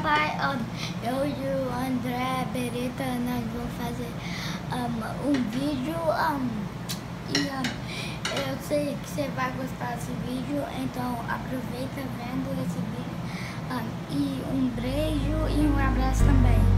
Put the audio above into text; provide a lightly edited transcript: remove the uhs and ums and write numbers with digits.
pai, eu e o André Beretta, nós vamos fazer um vídeo e eu sei que você vai gostar desse vídeo, então aproveita vendo esse vídeo e um beijo e um abraço também.